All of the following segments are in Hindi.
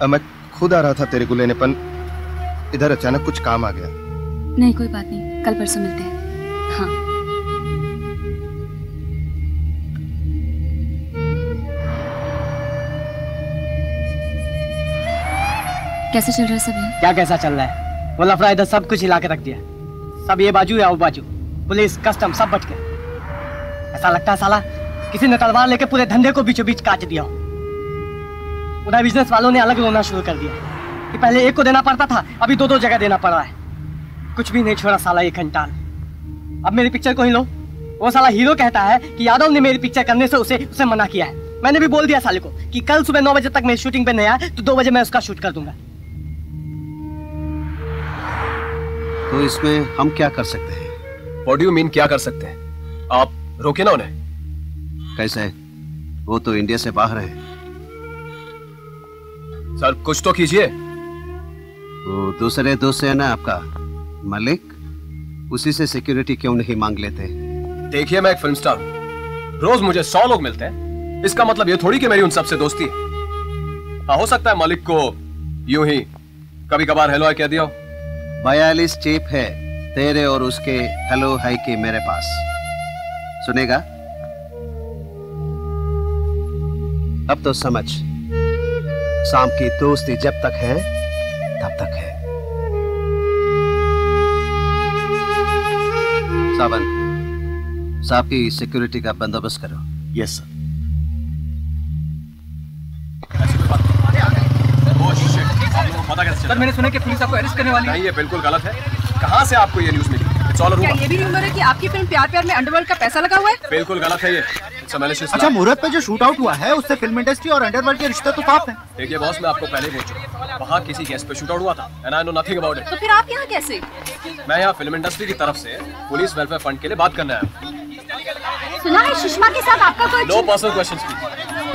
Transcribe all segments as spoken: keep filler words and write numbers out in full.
मैं खुद आ रहा था तेरे को लेने, पर इधर अचानक कुछ काम आ गया। नहीं कोई बात नहीं, कल परसों मिलते हैं। हाँ कैसे चल रहा है सब यहाँ? क्या कैसा चल रहा है? वो लफड़ा इधर सब कुछ हिला के रख दिया। सब ये बाजू या वो बाजू, पुलिस कस्टम सब बच गए। ऐसा लगता है साला किसी ने तलवार लेके पूरे धंधे को बीचों बीच काट दिया। उधर बिजनेस वालों ने अलग रोना शुरू कर दिया कि पहले एक को देना पड़ता था, अभी दो दो जगह देना पड़ रहा है। कुछ भी नहीं छोड़ा साला ये घंटाल। अब मेरी पिक्चर को ही लो, वो साला हीरो कहता है कि यादव ने मेरी पिक्चर करने से उसे उसे मना किया है। मैंने भी बोल दिया साले को कि कल सुबह नौ बजे तक मेरी शूटिंग पे नहीं आया तो दो बजे मैं उसका शूट कर दूंगा। तो इसमें हम क्या कर सकते हैं? What do you mean क्या कर सकते हैं? आप रोके ना उन्हें। कैसे? वो तो इंडिया से बाहर है। सर कुछ तो कीजिए। वो दूसरे दोस्त है ना आपका मलिक, उसी से सिक्योरिटी क्यों नहीं मांग लेते? देखिए मैं एक फिल्म स्टार हूं, रोज मुझे सौ लोग मिलते हैं, इसका मतलब ये थोड़ी कि मेरी उन सबसे दोस्ती है। हाँ, हो सकता है मलिक को यूं ही कभी कभार हेलो हाय कह दिया हो। बयालीस चीप है तेरे और उसके हेलो हाय के मेरे पास। सुनेगा? अब तो समझ, शाम की दोस्ती जब तक है तब तक है। सावन, साहब की सिक्योरिटी का बंदोबस्त करो। Yes sir. सर मैंने सुना कि पुलिस आपको अरेस्ट करने वाली है। नहीं, ये बिल्कुल गलत है। कहाँ से आपको ये न्यूज़ मिली? It's all a rumor। क्या ये भी रूमर है कि आपकी फिल्म प्यार प्यार में अंडरवर्ल्ड का पैसा लगा हुआ है? बिल्कुल गलत है ये। अच्छा, मुहूर्त पे जो शूट आउट हुआ है उससे फिल्म इंडस्ट्री और अंडरवर्ल्ड के रिश्ते तो साफ हैं। देखिए बॉस, मैं आपको पहले ही बोल चुका हूं, वहाँ किसी केस पे शूट आउट हुआ था and I know nothing about it। तो फिर आप यहाँ कैसे? मैं यहाँ फिल्म इंडस्ट्री की तरफ से पुलिस वेलफेयर फंड के लिए बात करने आया हूँ। सुना है सुषमा के साथ आपका कोई? No personal questions please.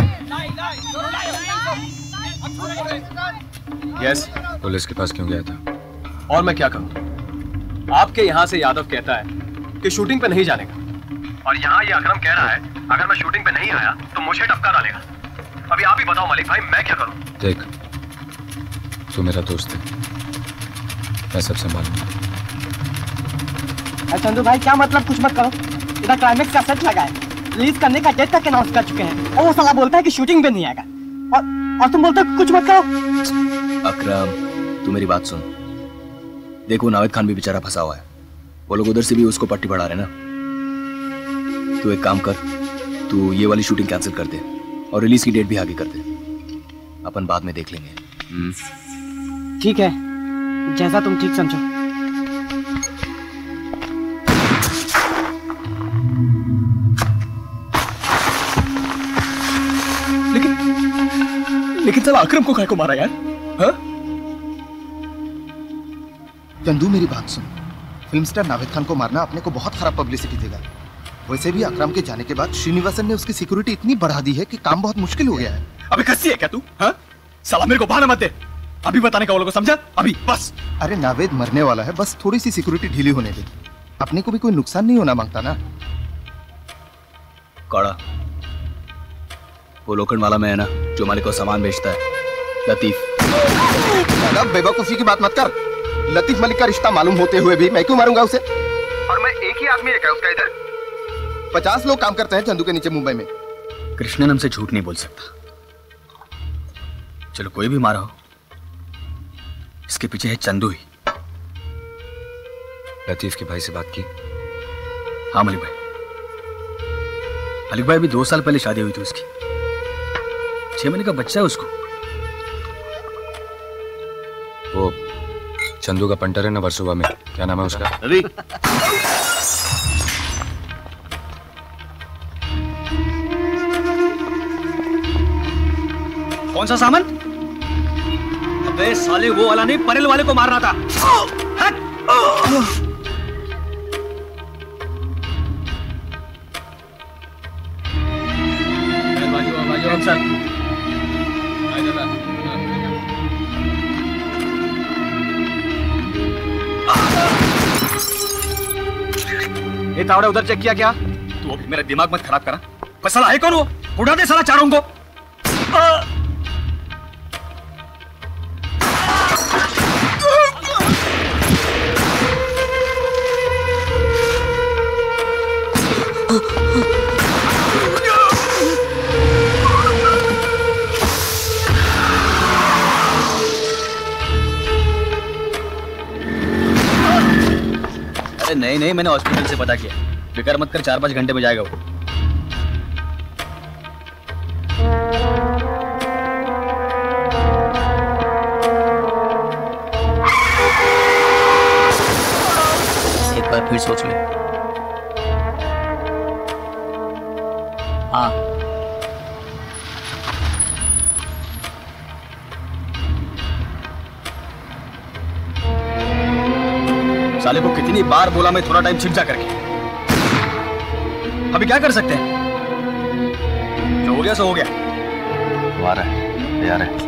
Yes. Police के पास क्यों गया था? और मैं क्या करूं? आपके यहाँ से यादव कहता है कि शूटिंग पे नहीं जाने का, और यहाँ ये अकरम कह रहा है अगर मैं शूटिंग पे नहीं आया तो मुझे टपका डालेगा। अभी आप ही बताओ मलिक भाई, मैं क्या करूं? देख, तू मेरा दोस्त है, मैं सब संभालूंगा। चंदू भाई क्या मतलब? कुछ मत करो, इधर क्लाइमेक्स का सेट लगा है, रिलीज करने का डेट तक अनाउंस कर चुके हैं, और वो साला बोलता है कि शूटिंग पे नहीं आएगा, और और तुम बोलते हो कुछ मत करो। अकरम तू मेरी बात सुन, देखो नावेद खान भी बेचारा फंसा हुआ है, वो लोग उधर से भी उसको पट्टी पड़ा रहे ना। तू एक काम कर, तू ये वाली शूटिंग कैंसिल कर दे और रिलीज की डेट भी आगे कर दे, अपन बाद में देख लेंगे। ठीक है, जैसा तुम ठीक समझो। लेकिन लेकिन चल अकरम को काहे को मारा यार? हाँ? चंदू मेरी बात सुन, फिल्म स्टार नावेद खान को मारना अपने को बहुत खराब पब्लिसिटी देगा। वैसे भी अकरम के जाने के बाद श्रीनिवासन ने उसकी सिक्योरिटी इतनी बढ़ा दी है कि काम बहुत मुश्किल हो गया है। अबे कस्सी है क्या तू? हाँ? साला मेरे को बहाना मत दे, अभी बताने का वो लोगों को, समझा? अभी बस। अरे नावेद मरने वाला है, बस थोड़ी सी सिक्योरिटी ढीली होने दे, अपने को भी कोई नुकसान नहीं होना मांगता ना। कौड़ा, वो लोखंड वाला मैं है ना जो मालिक को सामान बेचता है, लतीफ। बेवकूफी की बात मत कर, लतीफ मलिक का रिश्ता मालूम होते हुए भी मैं क्यों मारूंगा उसे? और मैं एक ही आदमी है क्या उसका? इधर पचास लोग काम करते हैं चंदू के नीचे मुंबई में। कृष्णन हमसे झूठ नहीं बोल सकता। चलो कोई भी मारा हो, इसके पीछे है चंदू ही। लतीफ के भाई से बात की? हाँ मलिक भाई, मलिक भाई अभी दो साल पहले शादी हुई थी उसकी, छह महीने का बच्चा है उसको। वो चंदू का पंटर है ना वर्सोवा में, क्या नाम है उसका? रवि। कौन सा सामान? अबे साले वो वाला नहीं, परेल वाले को मारना था। हट! बाजू बाजू अफसर। ये तावड़ा उधर चेक किया क्या? तू अभी मेरा दिमाग मत खराब करा। पर साला है कौन वो? उड़ा दे साला चारों को। अरे नहीं नहीं, मैंने हॉस्पिटल से पता किया। फिक्र मत कर, चार पाँच घंटे में जाएगा वो। एक बार फिर सोच ले। हाँ साले को कितनी बार बोला मैं थोड़ा टाइम छिप जा करके। अभी क्या कर सकते हैं? जो हो गया सो हो गया। आ रहा है, तैयार है।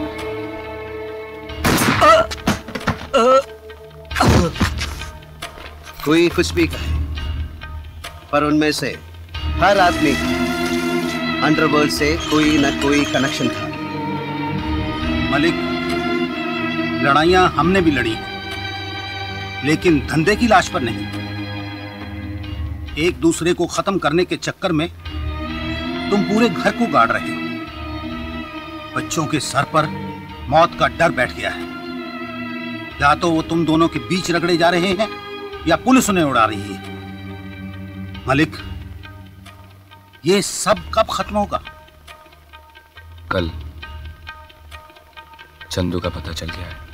कोई कुछ भी कहे, पर उनमें से हर आदमी अंडरवर्ल्ड से कोई न कोई कनेक्शन था। मलिक, लड़ाइयां हमने भी लड़ी, लेकिन धंधे की लाश पर नहीं। एक दूसरे को खत्म करने के चक्कर में तुम पूरे घर को गाड़ रहे हो। बच्चों के सर पर मौत का डर बैठ गया है। या तो वो तुम दोनों के बीच रगड़े जा रहे हैं या पुलिस उन्हें उड़ा रही है। मलिक, ये सब कब खत्म होगा? कल चंदू का पता चल गया है।